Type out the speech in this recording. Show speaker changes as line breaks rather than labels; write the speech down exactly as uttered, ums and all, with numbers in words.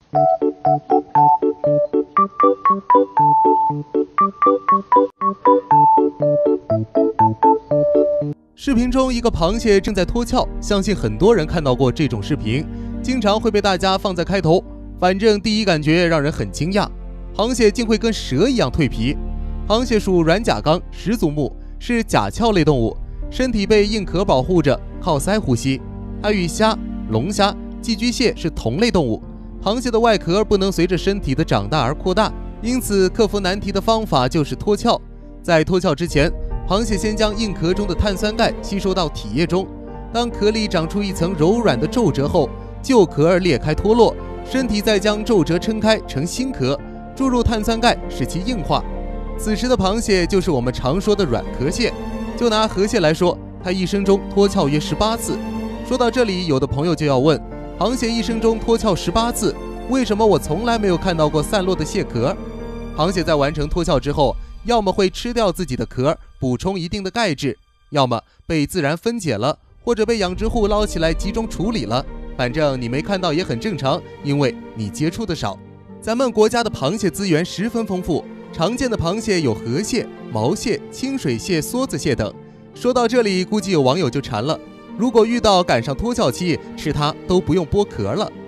视频中，一个螃蟹正在脱壳，相信很多人看到过这种视频，经常会被大家放在开头。反正第一感觉让人很惊讶，螃蟹竟会跟蛇一样蜕皮。螃蟹属软甲纲始祖目，是甲壳类动物，身体被硬壳保护着，靠鳃呼吸。它与虾、龙虾、寄居蟹是同类动物。螃蟹的外壳不能随着身体的长大而扩大，因此克服难题的方法就是脱壳。在脱壳之前，螃蟹先将硬壳中的碳酸钙吸收到体液中，当壳里长出一层柔软的皱褶后，旧壳裂开脱落，身体再将皱褶撑开成新壳，注入碳酸钙使其硬化。此时的螃蟹就是我们常说的软壳蟹。就拿河蟹来说，它一生中脱壳约十八次。说到这里，有的朋友就要问，螃蟹一生中脱壳十八次，为什么我从来没有看到过散落的蟹壳？螃蟹在完成脱壳之后，要么会吃掉自己的壳，补充一定的钙质，要么被自然分解了，或者被养殖户捞起来集中处理了。反正你没看到也很正常，因为你接触的少。咱们国家的螃蟹资源十分丰富，常见的螃蟹有河蟹、毛蟹、清水蟹、梭子蟹等。说到这里，估计有网友就馋了，如果遇到赶上脱壳期，吃它都不用剥壳了。